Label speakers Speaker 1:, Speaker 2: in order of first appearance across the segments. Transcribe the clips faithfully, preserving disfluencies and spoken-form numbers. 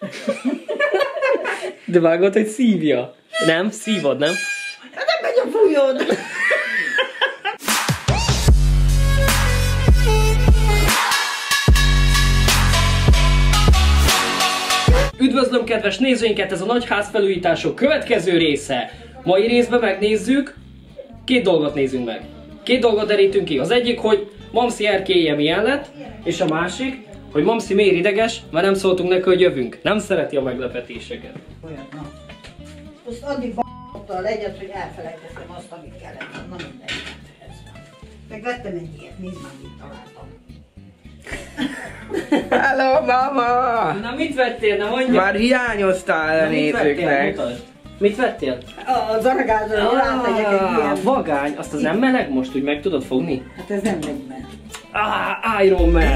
Speaker 1: De vágod, hogy szívja. Nem? Szívod, nem?
Speaker 2: Hát nem megy a fújod!
Speaker 1: Üdvözlöm kedves nézőinket, ez a nagy házfelújítások következő része. Mai részben megnézzük, két dolgot nézzünk meg. Két dolgot derítünk ki. Az egyik, hogy Mamsi erkélye milyen lett, és a másik, hogy Mamsi miért ideges, mert nem szóltunk neki, hogy jövünk. Nem szereti a meglepetéseket.
Speaker 2: Olyan, na. Azt addig b***ottal legyet, hogy elfelejtettem azt, amit kellett. Na mindegy. Megvettem egy ilyet, nézd már, mit találtam.
Speaker 3: Hello, mama!
Speaker 1: Na mit vettél? Na mondja!
Speaker 3: Már hiányoztál a nézőknek.
Speaker 1: Mit vettél?
Speaker 2: A zaragázról ah, rátegyek egy ilyen.
Speaker 1: Vagány, azt az nem meleg most, úgy meg tudod fogni?
Speaker 2: Hát ez nem megy meg.
Speaker 1: Ah, Iron Man!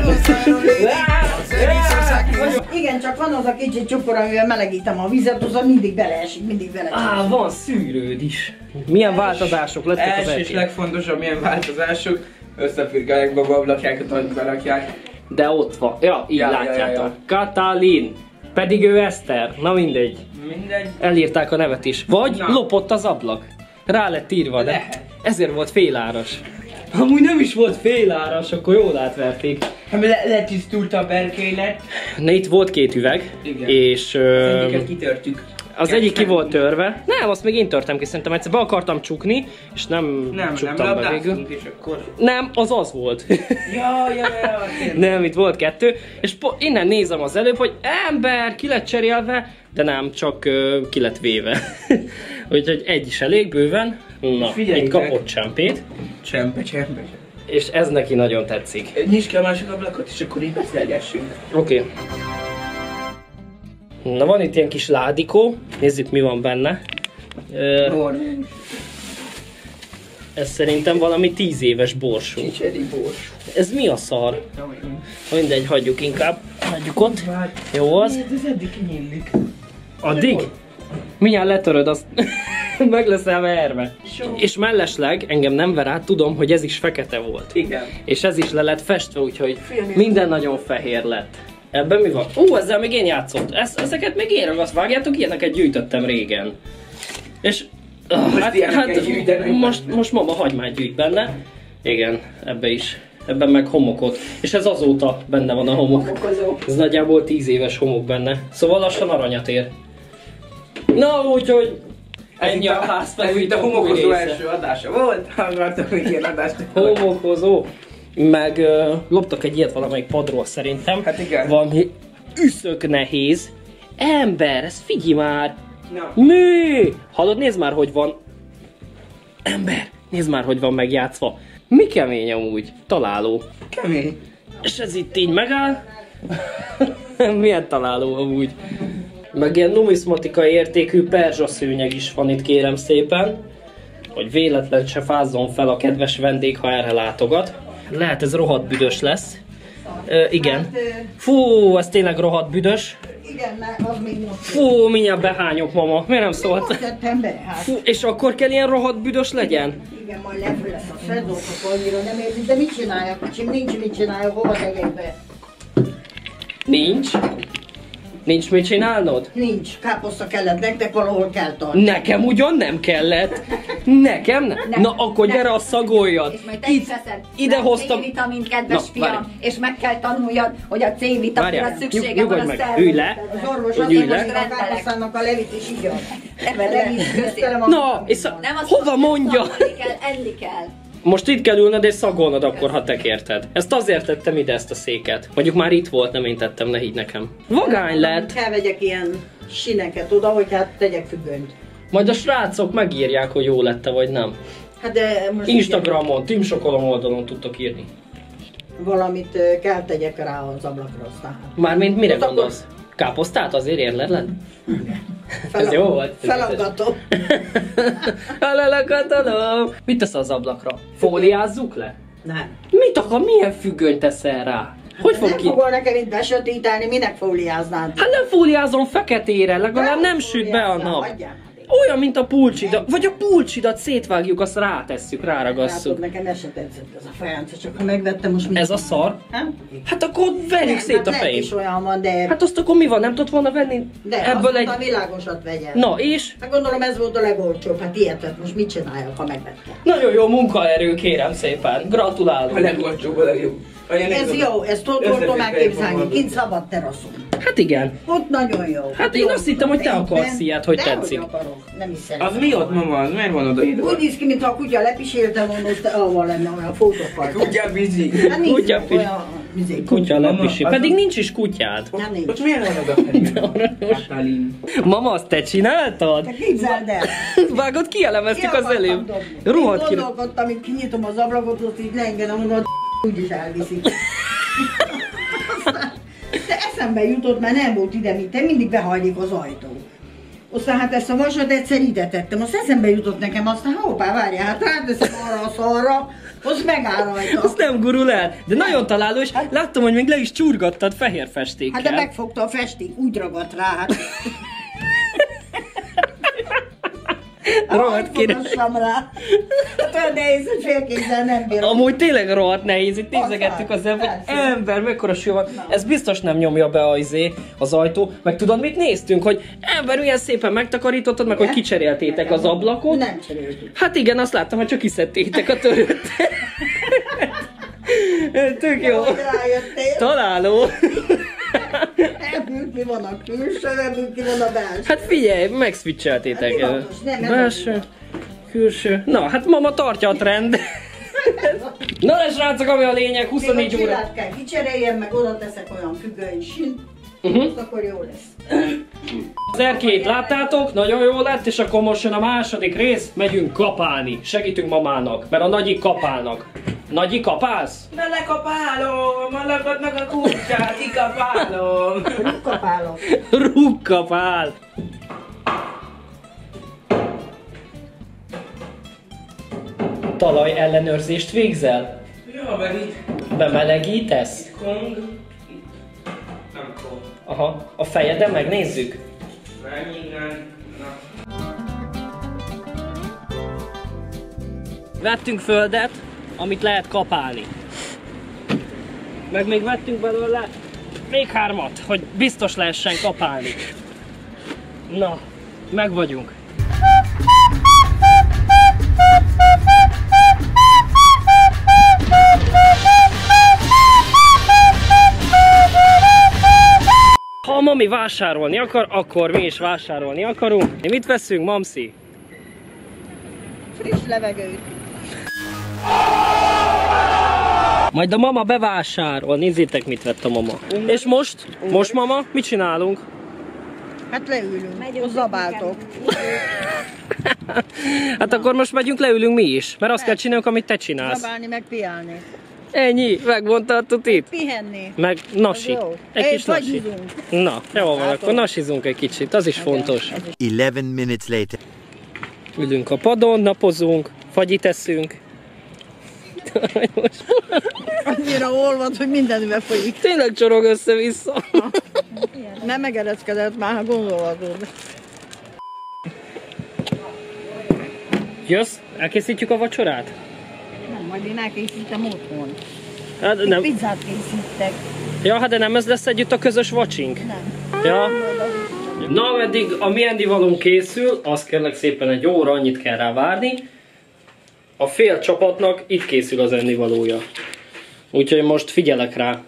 Speaker 2: Igen, csak van az a kicsi csupor, amivel melegítem a vizet, az mindig beleesik, mindig beleesik.
Speaker 1: Ah, van szűrőd is. Milyen változások lettek az
Speaker 3: első és legfontosabb, milyen változások, összefirkálják maga ablakjákat, amit berakják.
Speaker 1: De ott van. Ja, így
Speaker 3: ja,
Speaker 1: látjátok.
Speaker 3: Ja, ja, ja.
Speaker 1: Katalin. Pedig ő Eszter. Na mindegy.
Speaker 3: Mindegy.
Speaker 1: Elírták a nevet is. Vagy
Speaker 3: Na.
Speaker 1: lopott az ablak. Rá lett írva, de
Speaker 3: Lehet.
Speaker 1: ezért volt féláras. Amúgy nem is volt féláras, akkor jól átverték.
Speaker 3: Hát le letisztult a berkélet.
Speaker 1: Na itt volt két üveg.
Speaker 3: Igen.
Speaker 1: És...
Speaker 3: Az
Speaker 1: Ö,
Speaker 3: egyiket kitörtük.
Speaker 1: az egyik ki volt törve. Nem, azt még én törtem ki, szerintem egyszer be akartam csukni, és nem,
Speaker 3: Nem,
Speaker 1: csuktam
Speaker 3: nem
Speaker 1: be végül.
Speaker 3: labdáztunk, és akkor...
Speaker 1: Nem, az az volt.
Speaker 3: Ja, ja, ja,
Speaker 1: Nem, itt volt kettő, és innen nézem az előbb, hogy ember, ki lett cserélve, de nem, csak uh, ki lett véve. Úgyhogy egy is elég bőven. Na,
Speaker 3: Figyelj
Speaker 1: itt
Speaker 3: meg.
Speaker 1: kapott csempét,
Speaker 3: Csempe, csempe.
Speaker 1: és ez neki nagyon tetszik.
Speaker 3: Nyisd ki a másik ablakot, és akkor így beszélgessünk.
Speaker 1: Oké. Okay. Na, van itt ilyen kis ládikó, nézzük mi van benne. Uh, ez szerintem valami tíz éves borsó.
Speaker 3: Csicseri borsó.
Speaker 1: Ez mi a szar? Mindegy, hagyjuk inkább. Hagyjuk ott. Jó az.
Speaker 3: Ez eddig kinyílik.
Speaker 1: Addig? Mindjárt letöröd, azt meg leszel verve. És mellesleg engem nem ver át, tudom, hogy ez is fekete volt.
Speaker 3: Igen.
Speaker 1: És ez is le lett festve, úgyhogy minden nagyon fehér lett. Ebben mi van? Ú, ezzel még én játszott. Ezt, ezeket még én ragasz, vágjátok, ilyeneket gyűjtöttem régen. És uh,
Speaker 3: most
Speaker 1: hát, hát most, most mama hagymát gyűjt benne. Igen, ebbe is. Ebben meg homokot. És ez azóta benne van a homok.
Speaker 2: Homokozó.
Speaker 1: Ez nagyjából tíz éves homok benne. Szóval lassan aranyat ér. Na, úgyhogy ennyi a ház
Speaker 3: Ez itt a homokozó első adása volt, akartam még ilyen adást.
Speaker 1: Homokozó. Meg uh, loptak egy ilyet valamelyik padról szerintem.
Speaker 3: Hát igen.
Speaker 1: Valami üszök nehéz. Ember, ez figyelj már!
Speaker 3: Na.
Speaker 1: Mi? Hallod, nézd már, hogy van. Ember, nézd már, hogy van megjátszva. Mi kemény amúgy? Találó.
Speaker 3: Kemény.
Speaker 1: És ez itt így megáll. Milyen találó amúgy. Meg ilyen numizmatikai értékű perzsaszőnyeg is van itt, kérem szépen. Hogy véletlen se fázzon fel a kedves vendég, ha erre látogat. Lehet ez rohadt büdös lesz. Ö, igen. Fú, ez tényleg rohadt büdös.
Speaker 2: Igen, mert az még most.
Speaker 1: Fú, mindjárt behányok, mama. Miért nem szólt?
Speaker 2: Most tettem be, hát.
Speaker 1: Fú, és akkor kell ilyen rohadt büdös legyen?
Speaker 2: Igen, majd lefő lesz a szedókok, annyira nem érzik, de mit csináljak, kicsim? Nincs mit csináljak, hova tegyek be?
Speaker 1: Nincs. Nincs mit csinálnod?
Speaker 2: Nincs, káposzta kellett, nektek valahol kell tartani.
Speaker 1: Nekem ugyan nem kellett. Nekem nem.
Speaker 2: Nem,
Speaker 1: Na akkor
Speaker 2: nem.
Speaker 1: gyere a szagoljat.
Speaker 4: És majd te is veszed.
Speaker 1: ide
Speaker 4: Mert
Speaker 1: hoztam-
Speaker 4: C-vitamint, kedves
Speaker 1: Na,
Speaker 4: fiam,
Speaker 1: várj.
Speaker 4: és meg kell tanuljad, hogy a C-vitaminra
Speaker 1: Várjál,
Speaker 4: szüksége
Speaker 1: nyug-
Speaker 4: van a
Speaker 1: nyugodj meg, ülj le.
Speaker 4: szervezetedben.
Speaker 2: Az orvos
Speaker 1: Hogy
Speaker 2: azt
Speaker 1: ülj
Speaker 2: mondja,
Speaker 1: le.
Speaker 2: hogy a káposztának a levit is így ad.
Speaker 4: Ebben nem is köszi.
Speaker 1: Na, és a...
Speaker 4: Nem azt
Speaker 1: hova mondja?
Speaker 4: Enni kell, enni kell.
Speaker 1: Most itt kell ülnöd és szagolnod akkor, ha te kérted. Ezt azért tettem ide, ezt a széket. Mondjuk már itt volt, nem én tettem, ne higgy nekem. Vagány lett.
Speaker 2: Kell vegyek ilyen sineket oda, hogy hát tegyek függönyt.
Speaker 1: Majd a srácok megírják, hogy jó lett-e vagy nem.
Speaker 2: Hát de most
Speaker 1: Instagramon, Team Sokolom oldalon tudtok írni.
Speaker 2: valamit ö, kell tegyek rá az ablakra aztán.
Speaker 1: Mármint mire
Speaker 2: Hát akkor-
Speaker 1: gondolsz? Káposztát azért érled?
Speaker 2: Fel,
Speaker 1: Ez jó volt?
Speaker 2: Feladatom.
Speaker 1: Felelakadom! Mit tesz az ablakra? Fóliázzuk le?
Speaker 2: Nem.
Speaker 1: Mit akar? Milyen függönyt teszel rá? Hogy fog
Speaker 2: Nem
Speaker 1: ki?
Speaker 2: fogol nekem itt besötételni, minek fóliáznád?
Speaker 1: Hát nem fóliázom feketére, legalább nem süt be a nap.
Speaker 2: Hagyjál már én.
Speaker 1: Olyan, mint a pulcsidat, vagy a pulcsidat szétvágjuk, azt rátesszük, ráragasszuk.
Speaker 2: Látod, nekem ez se tetszett ez a fejánca, csak ha megvettem most mit.
Speaker 1: Ez a szar?
Speaker 2: Hát,
Speaker 1: Hát akkor verjük szét a
Speaker 2: Lehet
Speaker 1: fejét.
Speaker 2: is olyan van, de...
Speaker 1: Hát azt akkor mi van, nem tudott volna venni
Speaker 2: de
Speaker 1: ebből
Speaker 2: azt
Speaker 1: egy...
Speaker 2: a világosat vegyen.
Speaker 1: Na és?
Speaker 2: Hát gondolom ez volt a legolcsóbb, hát ilyet most mit csináljak, ha megvettem?
Speaker 1: Nagyon jó munkaerő, kérem szépen.
Speaker 3: A
Speaker 1: Gratulálok.
Speaker 3: legolcsóbb, a legjobb. Anya,
Speaker 2: Ez
Speaker 3: nézd
Speaker 2: jó,
Speaker 3: oda.
Speaker 2: ezt tudod tudtam
Speaker 3: Összefüggve
Speaker 2: elképzelni,
Speaker 3: van.
Speaker 2: kint szabad teraszon.
Speaker 1: Hát igen.
Speaker 2: Ott nagyon jó.
Speaker 1: Hát én
Speaker 2: Jó,
Speaker 1: azt hittem, hogy te
Speaker 2: de-
Speaker 1: akarsz
Speaker 2: de-
Speaker 1: ilyet, hogy
Speaker 2: de
Speaker 1: tetszik.
Speaker 2: Hogy akarok, nem is szeretem.
Speaker 3: Az mi ott, mama? Az miért van oda ide?
Speaker 2: Úgy néz ki, mintha a kutya lepisélte volna, ott avval lenne olyan fotókkal.
Speaker 3: Kutya bizi.
Speaker 2: Hát nincs
Speaker 1: Kutya
Speaker 2: meg
Speaker 1: pis-
Speaker 2: olyan... izé,
Speaker 1: Kutya
Speaker 3: Mama,
Speaker 1: lepisi.
Speaker 3: az
Speaker 1: Pedig
Speaker 3: a-
Speaker 1: nincs is kutyád.
Speaker 2: Hát nincs.
Speaker 3: Ott miért van oda felé? Katalin.
Speaker 1: Mama, azt te csináltad?
Speaker 2: Te képzeld el!
Speaker 1: Vágod, kielemeztük
Speaker 2: Ki
Speaker 1: az
Speaker 2: akartam
Speaker 1: előbb.
Speaker 2: dobni.
Speaker 1: Rohadt
Speaker 2: Én
Speaker 1: ki.
Speaker 2: gondolkodtam, hogy kinyitom az ablakot, ott így leengedem, mondom, úgyis elviszik. De eszembe jutott, mert nem volt ide mit, mindig behajlik az ajtó. Aztán hát ezt a vasat egyszer ide tettem, azt eszembe jutott nekem, aztán hoppá, várjál, hát ráteszem arra a szarra, az megáll rajta.
Speaker 1: Azt nem gurul el, de nagyon találó, és láttam, hogy még le is csurgattad fehér festékkel.
Speaker 2: Hát de megfogta a festék, úgy ragadt rá, hát.
Speaker 1: Rohadt
Speaker 2: Hogy
Speaker 1: király.
Speaker 2: fogassam rá. Hát olyan nehéz, hogy félkézzel nem bírom.
Speaker 1: Amúgy tényleg rohadt nehéz, itt nézegettük az
Speaker 2: Persze.
Speaker 1: ember, ember, mekkora sül van. Ez biztos nem nyomja be az, izé, az ajtó. Meg tudod, mit néztünk, hogy ember, milyen szépen megtakarítottad, meg hogy kicseréltétek az ablakot.
Speaker 2: Nem cseréltük.
Speaker 1: Hát igen, azt láttam, hogy csak kiszedtétek a törőt. Tök jó.
Speaker 2: Hogy rájöttél,
Speaker 1: Találó.
Speaker 2: ebből mi van a külső, ebből ki van a belső.
Speaker 1: Hát figyelj, megszwitcheltétek.
Speaker 2: Hát divatos, nem, ez
Speaker 1: Belső,
Speaker 2: divat.
Speaker 1: külső. Na, hát mama tartja a trend. Na de srácok, ami a lényeg, huszonnégy
Speaker 2: Még a
Speaker 1: óra.
Speaker 2: csillát kell kicseréljem, meg oda teszek olyan függöny sint,
Speaker 1: Uh-huh.
Speaker 2: azt akkor jó lesz.
Speaker 1: Az erkélyt láttátok, nagyon jó lett, és akkor most jön a második rész, megyünk kapálni. Segítünk mamának, mert a nagyik kapálnak. Nagyi, kapálsz?
Speaker 3: Belekapálom, a lagadnak a kutyát, kikapálom.
Speaker 2: Kapálok.
Speaker 1: Rúgkapál. Talaj ellenőrzést végzel?
Speaker 3: Ja, meg itt.
Speaker 1: Bemelegítesz?
Speaker 3: Kong. Itt. Nem kong.
Speaker 1: Aha, a fejeden megnézzük.
Speaker 3: Nem innen. Na.
Speaker 1: Vettünk földet, amit lehet kapálni. Meg még vettünk belőle még hármat, hogy biztos lehessen kapálni. Na, meg vagyunk. Ha a mami vásárolni akar, akkor mi is vásárolni akarunk. Mi mit veszünk, mamszi?
Speaker 2: Friss levegőt.
Speaker 1: Majd a mama bevásárol, nézzétek mit vett a mama. És most? Most mama, mit csinálunk?
Speaker 2: Hát leülünk, ott zabáltok.
Speaker 1: Hát akkor most megyünk, leülünk mi is, mert azt kell csináljuk, amit te csinálsz.
Speaker 2: Zabálni, meg piálni.
Speaker 1: Ennyi, megmondta a tutit.
Speaker 2: Pihenni.
Speaker 1: Meg nasi.
Speaker 2: Az jó.
Speaker 1: Egy
Speaker 2: Egy
Speaker 1: kis nasi.
Speaker 2: fagyizunk.
Speaker 1: Na, jó van,
Speaker 2: Látod?
Speaker 1: akkor nasizunk egy kicsit, az is fontos.
Speaker 5: eleven minutes later.
Speaker 1: Ülünk a padon, napozunk, fagyit eszünk.
Speaker 2: Annyira olvad, hogy mindenbe folyik.
Speaker 1: Tényleg csorog össze-vissza.
Speaker 2: Nem megereszkedett már, ha gondolatod.
Speaker 1: Jössz? Elkészítjük a vacsorát?
Speaker 2: Nem, majd én elkészítem otthon.
Speaker 1: Hát nem.
Speaker 2: Pizzát készítek.
Speaker 1: Ja, hát de nem ez lesz együtt a közös vacsink?
Speaker 2: Nem.
Speaker 1: Ja. Na, ameddig a mi ennivalónk készül, az kérlek szépen egy óra, annyit kell rá várni. A fél csapatnak itt készül az ennivalója. Úgyhogy most figyelek rá.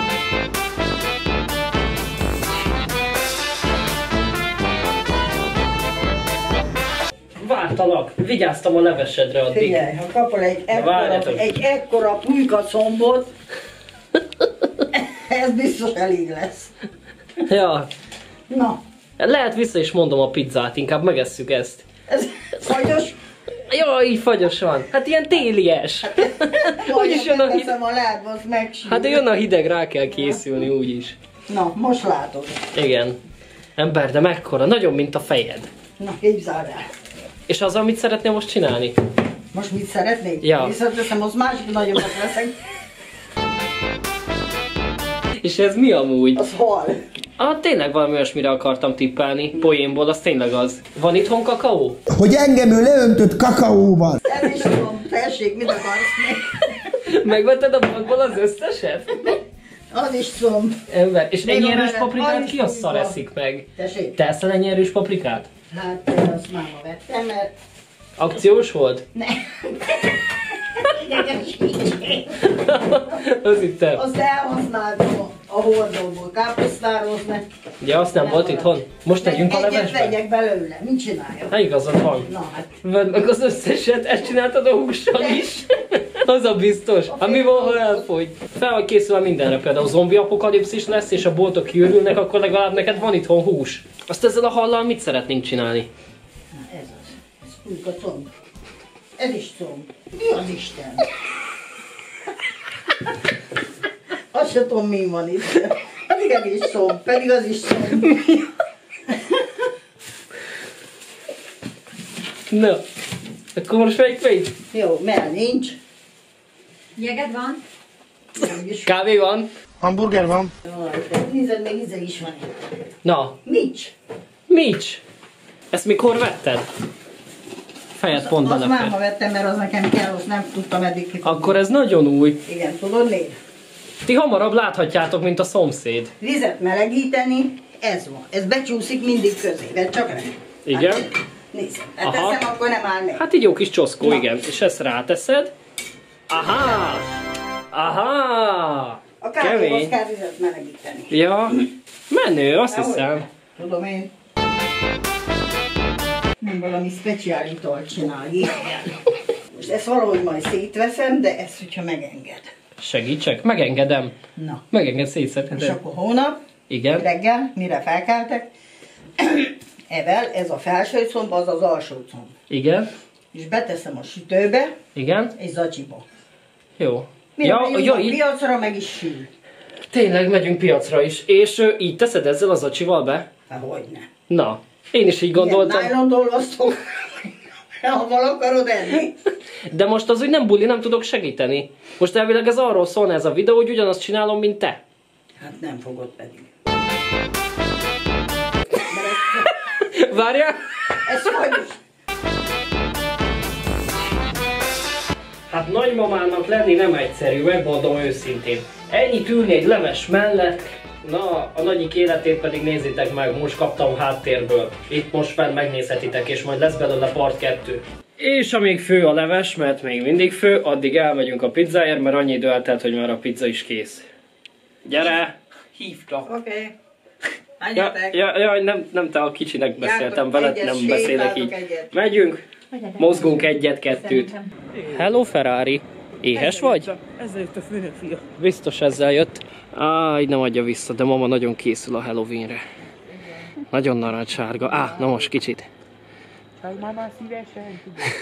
Speaker 1: Vártalak, vigyáztam a levesedre addig.
Speaker 2: Figyelj, ha kapol egy ekkora,
Speaker 1: várjatok.
Speaker 2: egy ekkora pulykacombot, ez biztos elég lesz.
Speaker 1: Ja,
Speaker 2: Na,
Speaker 1: lehet vissza is mondom a pizzát, inkább megesszük ezt.
Speaker 2: ez fagyos.
Speaker 1: Jó, így fagyos van. Hát ilyen télies. Úgyis jön a hideg.
Speaker 2: Teszem a ládba, az megsír.
Speaker 1: Hát jön a hideg, rá kell készülni úgyis.
Speaker 2: Na, most látod.
Speaker 1: Igen. Ember, de mekkora? Nagyon, mint a fejed.
Speaker 2: Na, képzeld el.
Speaker 1: És az, amit szeretnél most csinálni?
Speaker 2: Most mit szeretnék?
Speaker 1: Ja.
Speaker 2: Visszateszem, az másik nagyobbat veszek.
Speaker 1: És ez mi amúgy?
Speaker 2: Az hal.
Speaker 1: Ah, tényleg valami olyasmire akartam tippelni. Poénból, az tényleg az. Van itthon kakaó?
Speaker 6: Hogy engem ő leöntött kakaóval.
Speaker 2: Ez is tudom, tessék, mit akarsz még?
Speaker 1: Megvetted a bankból az összeset?
Speaker 2: Az is szom.
Speaker 1: Ember, és
Speaker 2: Még
Speaker 1: ennyi
Speaker 2: a
Speaker 1: erős
Speaker 2: mellett
Speaker 1: paprikát
Speaker 2: az
Speaker 1: ki
Speaker 2: is
Speaker 1: a szar
Speaker 2: tudom.
Speaker 1: eszik meg?
Speaker 2: Tessék.
Speaker 1: Te eszel ennyi erős paprikát?
Speaker 2: Hát, azt máma vettem, mert...
Speaker 1: Akciós volt?
Speaker 2: Ne. Idegesítség.
Speaker 1: Az itt te.
Speaker 2: Azt elhasználtam a hordóból, káposztároz, mert...
Speaker 1: Ugye azt nem volt itthon? Most tegyünk a
Speaker 2: Egyet
Speaker 1: levesbe?
Speaker 2: vegyek belőle, mit csináljak?
Speaker 1: Hát igazad van.
Speaker 2: Na hát,
Speaker 1: Vedd meg az összeset, ezt csináltad a hússal is. Az a biztos. Hát mi van, ha elfogy? Fel vagy készülve mindenre, például zombi apokalipszis lesz, és a boltok kiürülnek, akkor legalább neked van itthon hús. Azt ezzel a hallal mit szeretnénk csinálni?
Speaker 2: na ez az. Ez pulyka comb. Ez is comb. Mi az Isten? Azt sem tudom, mi van itt. Pedig ez is comb, pedig az is comb.
Speaker 1: Na, akkor most melyik fejt?
Speaker 2: Jó, mert nincs.
Speaker 4: Jeged van?
Speaker 2: Úgyis-
Speaker 1: Kávé van?
Speaker 6: Hamburger van.
Speaker 2: Jaj, de nézed, még íze is van itt.
Speaker 1: Na,
Speaker 2: Nincs.
Speaker 1: Mics? Ezt mikor vetted? Fejet pont
Speaker 2: Azt máma
Speaker 1: belefér.
Speaker 2: vettem, mert az nekem kell, azt nem tudtam eddig kifogni.
Speaker 1: Akkor ez nagyon új.
Speaker 2: Igen, tudod miért?
Speaker 1: Ti hamarabb láthatjátok, mint a szomszéd.
Speaker 2: Vizet melegíteni, ez van. Ez becsúszik mindig közé, vedd csak rá.
Speaker 1: Igen?
Speaker 2: Hát, nézd, hát
Speaker 1: Aha.
Speaker 2: teszem, akkor nem áll meg.
Speaker 1: Hát így jó kis csoszkó,
Speaker 2: Na.
Speaker 1: igen. És ezt ráteszed. Aha! Aha!
Speaker 2: A kávéhoz
Speaker 1: Kemény.
Speaker 2: kell vizet melegíteni.
Speaker 1: Ja, menő, azt
Speaker 2: Ahogy?
Speaker 1: hiszem.
Speaker 2: Tudom én. Nem valami speciál italt csinál, igen. Most ezt valahogy majd szétveszem, de ezt, hogyha megenged.
Speaker 1: Segítsek? Megengedem.
Speaker 2: Na,
Speaker 1: Megenged
Speaker 2: és
Speaker 1: szétszedheted.
Speaker 2: akkor hónap,
Speaker 1: Igen.
Speaker 2: reggel, mire felkeltek, evel, ez a felső comb, az az alsó comb.
Speaker 1: Igen.
Speaker 2: És beteszem a sütőbe,
Speaker 1: Igen.
Speaker 2: egy zacsiba.
Speaker 1: Jó.
Speaker 2: Mire
Speaker 1: Ja,
Speaker 2: megyünk
Speaker 1: ja,
Speaker 2: a
Speaker 1: így,
Speaker 2: piacra, meg is sül.
Speaker 1: tényleg megyünk piacra is. És ö, így teszed ezzel az acsival be?
Speaker 2: Hát hogyne.
Speaker 1: Na, én is így gondoltam.
Speaker 2: Igen, nylon dolgoztok, ha val akarod enni.
Speaker 1: De most az úgy nem buli, nem tudok segíteni. Most elvileg ez arról szólna ez a videó, hogy ugyanazt csinálom, mint te.
Speaker 2: Hát nem fogod pedig.
Speaker 1: Várjál!
Speaker 2: Ez hogy?
Speaker 1: Hát nagymamának lenni nem egyszerű, megmondom őszintén. Ennyit ülni egy leves mellett, na, a nagyik életét pedig nézzétek meg, most kaptam háttérből. Itt most fenn megnézhetitek, és majd lesz belőle part kettő. És amíg fő a leves, mert még mindig fő, addig elmegyünk a pizzáért, mert annyi idő eltelt, hogy már a pizza is kész. Gyere!
Speaker 3: Hívtak.
Speaker 2: Oké. Okay.
Speaker 1: Ja,
Speaker 2: Menjetek.
Speaker 1: ja, ja, nem, nem te a kicsinek beszéltem, veled
Speaker 2: egyet,
Speaker 1: nem beszélek így.
Speaker 2: sétáltok egyet.
Speaker 1: Megyünk, mozgunk egyet-kettőt. Hello Ferrari, éhes vagy?
Speaker 3: Ezzel jött a főnökfia.
Speaker 1: Biztos ezzel jött. Á, így nem adja vissza, de mama nagyon készül a Halloweenre. Nagyon narancssárga. Á, na most kicsit.
Speaker 3: Csak már már szívesen.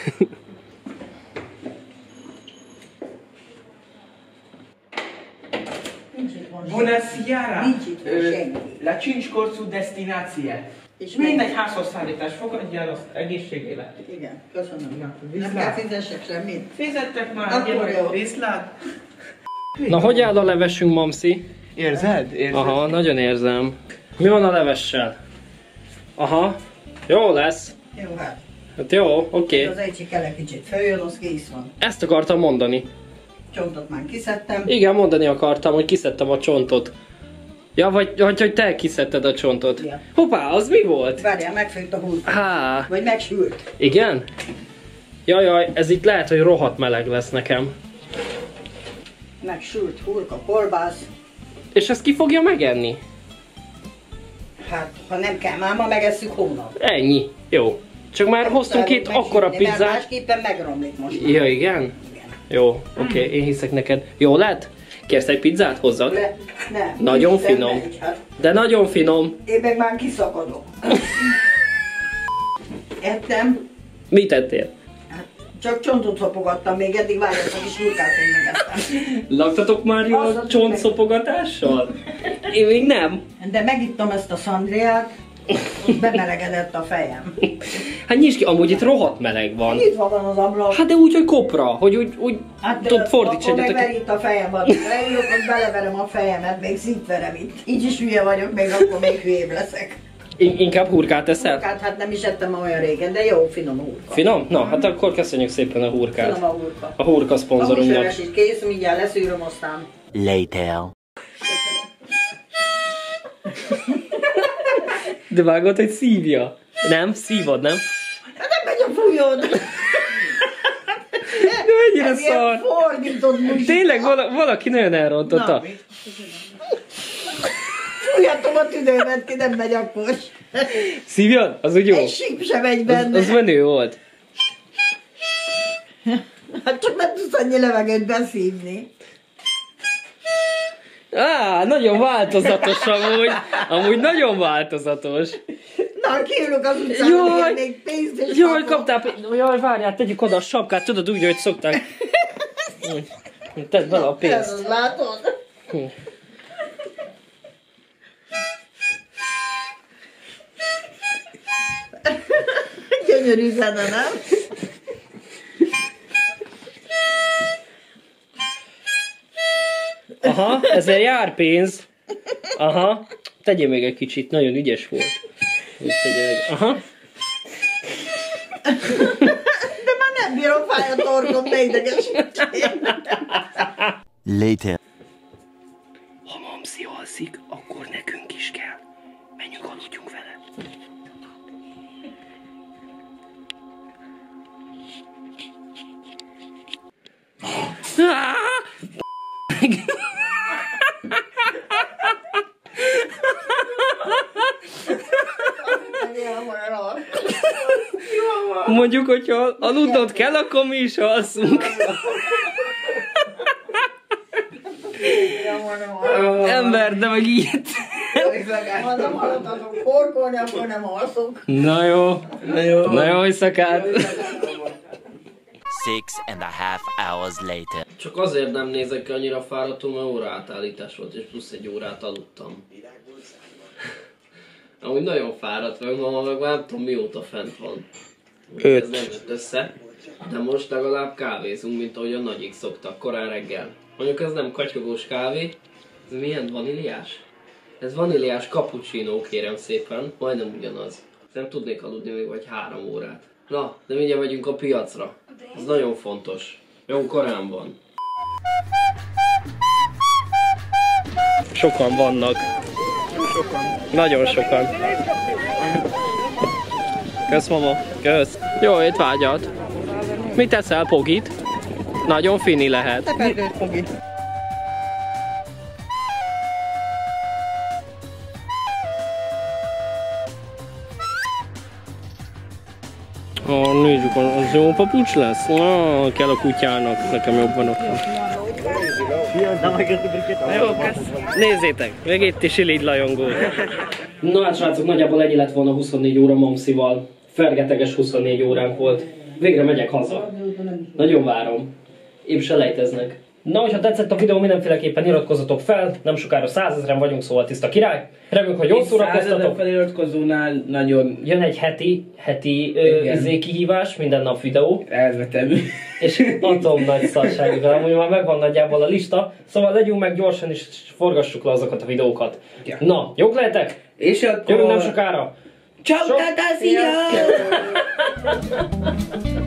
Speaker 2: Nincs itt most.
Speaker 3: Bună seara!
Speaker 2: Nincs itt most senki.
Speaker 3: La cinci corsul destinație.
Speaker 2: És
Speaker 3: Mindegy
Speaker 2: meg-
Speaker 3: házhoz szállítás, fogadj el azt egészségélet.
Speaker 2: Igen, köszönöm.
Speaker 3: Ja,
Speaker 2: Nem
Speaker 3: viszlát.
Speaker 2: kell fizessek semmit.
Speaker 3: Fizettek már,
Speaker 2: Akkor
Speaker 3: gyere,
Speaker 2: jó.
Speaker 3: viszlát.
Speaker 1: Na, hogy áll a levesünk, mamszi?
Speaker 3: Érzed? Érzed?
Speaker 1: Aha, nagyon érzem. Mi van a levessel? Aha, jó lesz.
Speaker 2: Jó, hát.
Speaker 1: Hát jó, oké.
Speaker 2: Az egy kell egy kicsit följön, az kész van.
Speaker 1: Ezt akartam mondani.
Speaker 2: Csontot már kiszedtem.
Speaker 1: Igen, mondani akartam, hogy kiszedtem a csontot. Ja, vagy, vagy hogy te kiszedted a csontot.
Speaker 2: Ja.
Speaker 1: Hoppá, az mi volt?
Speaker 2: Várjál, megfőtt a hús.
Speaker 1: Há,
Speaker 2: Vagy megsült.
Speaker 1: igen? Jajaj, ez itt lehet, hogy rohadt meleg lesz nekem.
Speaker 2: Megsült hurka, kolbász.
Speaker 1: És ezt ki fogja megenni?
Speaker 2: Hát, ha nem kell, máma megesszük hónap.
Speaker 1: Ennyi. Jó. Csak már hoztunk itt
Speaker 2: Megsütni,
Speaker 1: akkora
Speaker 2: mert
Speaker 1: pizzát.
Speaker 2: másképpen megromlik most.
Speaker 1: Ja, igen?
Speaker 2: Igen.
Speaker 1: Jó, oké, okay, én hiszek neked. Jó lett? Kérsz egy pizzát hozzak?
Speaker 2: Le, nem.
Speaker 1: Nagyon
Speaker 2: Isten
Speaker 1: finom.
Speaker 2: megy, hát.
Speaker 1: De nagyon finom.
Speaker 2: Én meg már kiszakadok. Ettem,
Speaker 1: Mit ettél?
Speaker 2: hát csak csontot szopogattam, még eddig várjatok is hurkát, hogy megettem.
Speaker 1: Laktatok már jól
Speaker 2: Az-
Speaker 1: csontszopogatással? Én még nem.
Speaker 2: De megittam ezt a szandriát, ott bemelegedett a fejem.
Speaker 1: Hát nyisd ki, amúgy itt rohadt meleg van.
Speaker 2: Nyitva van az ablak.
Speaker 1: Hát de úgy, hogy kopra, hogy úgy, úgy
Speaker 2: Hát
Speaker 1: tudod, fordíts
Speaker 2: akkor
Speaker 1: egyetek.
Speaker 2: megver itt a fejem, vagy leülök, hogy beleverem a fejemet, még szintverem itt. Így is hülye vagyok, még akkor még hülyébb leszek.
Speaker 1: In- inkább hurkát eszel?
Speaker 2: Hurkát, hát nem is ettem olyan régen, de jó, finom hurka.
Speaker 1: Finom? Na, hát akkor köszönjük szépen a hurkát.
Speaker 2: Finom a hurka.
Speaker 1: A hurka
Speaker 2: A
Speaker 1: szponzorunknak.
Speaker 2: húsleves is kész, mindjárt leszűröm aztán.
Speaker 5: Later.
Speaker 1: De vágod, hogy szívja? Nem? Szívod, nem?
Speaker 2: Hát nem megy a fújod!
Speaker 1: De mennyire
Speaker 2: Ez ilyen
Speaker 1: szar!
Speaker 2: fordított muzsika.
Speaker 1: Tényleg vala, valaki nagyon elrontotta.
Speaker 2: Na, fújhatom a tüdőmet ki, nem megy akkor.
Speaker 1: Szívjad? Az úgy jó?
Speaker 2: Egy síp sem megy
Speaker 1: Az,
Speaker 2: benne.
Speaker 1: az menő volt.
Speaker 2: Hát csak nem tudsz annyi levegőt beszívni.
Speaker 1: Á, nagyon változatos amúgy. Amúgy nagyon változatos.
Speaker 2: Na, kiülök az utcán,
Speaker 1: Jaj,
Speaker 2: hogy még pénzt és
Speaker 1: Jaj,
Speaker 2: kapok.
Speaker 1: kaptál pénzt. Jaj, várjál, tegyük oda a sapkát, tudod úgy, hogy szokták. Tedd bele a pénzt.
Speaker 2: Ez, látod? Gyönyörű zene, nem?
Speaker 1: Aha, ezzel jár pénz. Aha, tegyél még egy kicsit, nagyon ügyes volt. Úgy tegyél meg. Aha.
Speaker 2: De már nem bírom, fáj a torkom, ne idegesítsél.
Speaker 5: Later.
Speaker 1: Ha mamszi alszik, akkor nekünk is kell. Menjünk, aludjunk vele. Mondjuk, hogyha aludnod kell, akkor mi is alszunk. Ember, de meg így.
Speaker 2: Ha nem hallottatok korkolni, akkor nem alszok.
Speaker 1: Na jó. Na jó. Na jó éjszakát.
Speaker 5: Six and a half hours later.
Speaker 1: Csak azért nem nézek ki annyira fáradtul, mert óraátállítás volt, és plusz egy órát aludtam. Amúgy nagyon fáradt vagyok, ma meg már nem tudom mióta fent van.
Speaker 7: Öt.
Speaker 1: Ez nem jött össze, de most legalább kávézunk, mint ahogy a nagyik szoktak, korán reggel. Mondjuk ez nem katyogós kávé, ez milyen vaníliás? Ez vaníliás cappuccino, kérem szépen, majdnem ugyanaz. Nem tudnék aludni még vagy három órát. Na, de mindjárt megyünk a piacra. Ez nagyon fontos. Jó korán van. Sokan vannak.
Speaker 7: Sokan.
Speaker 1: Nagyon sokan. Kösz, mama. Kösz. Jó étvágyat. Mit teszel, Pogit? Nagyon fini lehet.
Speaker 2: Teperdőt fogi.
Speaker 1: Ó, nézzük, az jó papucs lesz? Ah, kell a kutyának, nekem jobban ott van. Nézzétek, még itt is iligy lajongó. Na hát srácok, nagyjából ennyi lett volna huszonnégy óra mamszival. Fergeteges huszonnégy óránk volt. Végre megyek haza. Nagyon várom. Épp se lejteznek. Na, hogyha tetszett a videó, mindenféleképpen iratkozzatok fel. Nem sokára százezren vagyunk, szóval tiszta király. Reméljük, hogy jól szórakoztatok.
Speaker 3: feliratkozónál nagyon
Speaker 1: Jön egy heti, heti ö, izé kihívás, minden nap videó.
Speaker 3: elvetemű.
Speaker 1: És atom nagy szarságokkal, amúgy már megvan nagyjából a lista. Szóval legyünk meg gyorsan és forgassuk le azokat a videókat.
Speaker 3: Ja.
Speaker 1: Na, jók lehetek?
Speaker 3: És akkor...
Speaker 1: Jövünk nem sokára.
Speaker 3: Ciao,
Speaker 1: Sok-
Speaker 3: tata, szia!